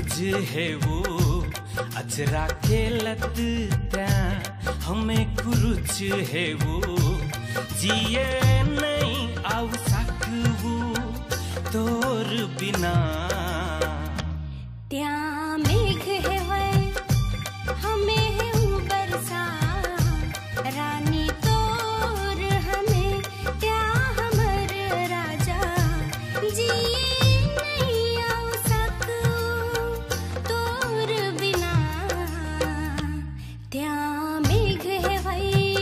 कुरुज है वो अजरा के लत त्या हमें कुरुज है वो जिए नहीं आव सकवू तोर बिना त्या मेघ है वै हमें है बरसा रानी तोर हमें त्या हमर राजा जिए नहीं आव सकू तोर बिना त्या मेघ है वै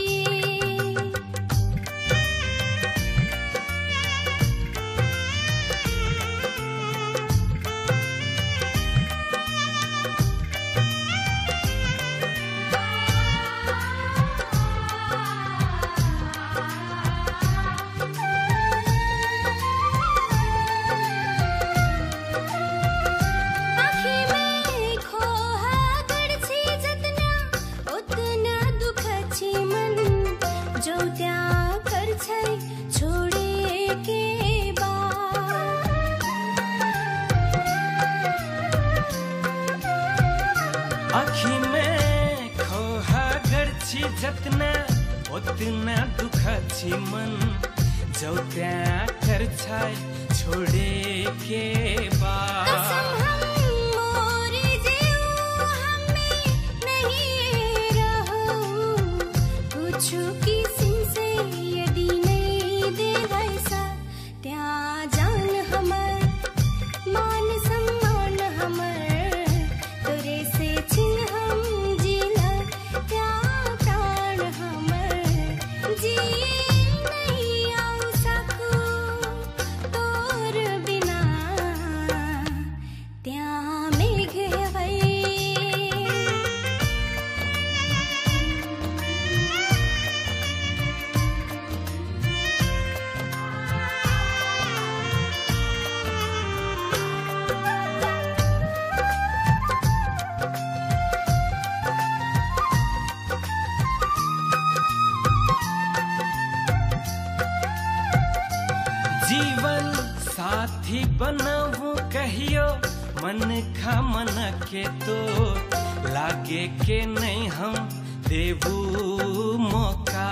जतना उतना दुख छी मन जो त्या कर छाय छोड़े के बाद कसम हम मोरे जीव हमें नहीं रहो कुछ किसी से यदि नहीं दे वैसा त्या जान हमर मान सम्मान हमर तोरे से छिन हम जिला त्या जीवन साथी बनवू कहियो मन खा मन के तो लागे के नहीं हम देवू मौका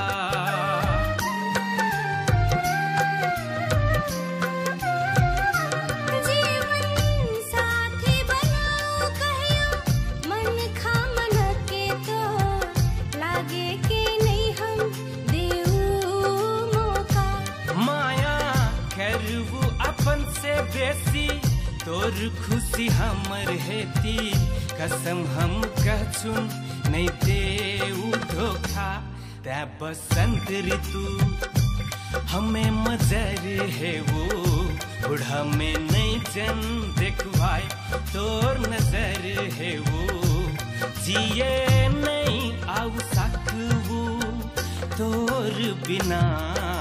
जीवन साथी बनवू कहियो मन खा मन के तो लागे के नहीं हम देवू मौका माया करवू अपन से बेसी तोर खुशी हमर हेती कसम हम कहचुन नहीं देऊ धोखा ते बसंत ऋतु हमें मजर है वो बुढ़ा में नहीं जन देखवाई तोर नजर है वो जिए नहीं आव सकवू तोर बिना